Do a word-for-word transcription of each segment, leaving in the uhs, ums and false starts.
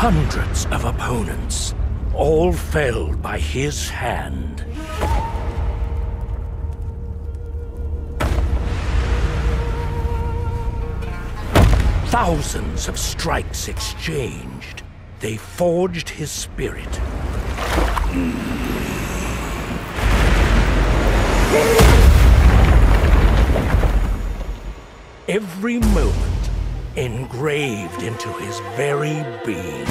Hundreds of opponents, all felled by his hand. Thousands of strikes exchanged, they forged his spirit. Every moment engraved into his very being.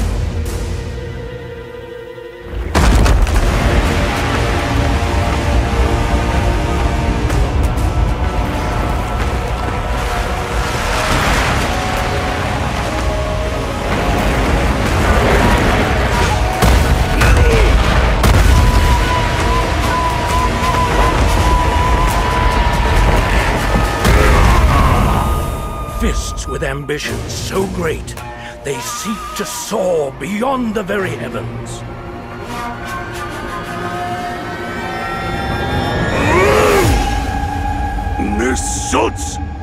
Fists with ambitions so great, they seek to soar beyond the very heavens. Nessuts!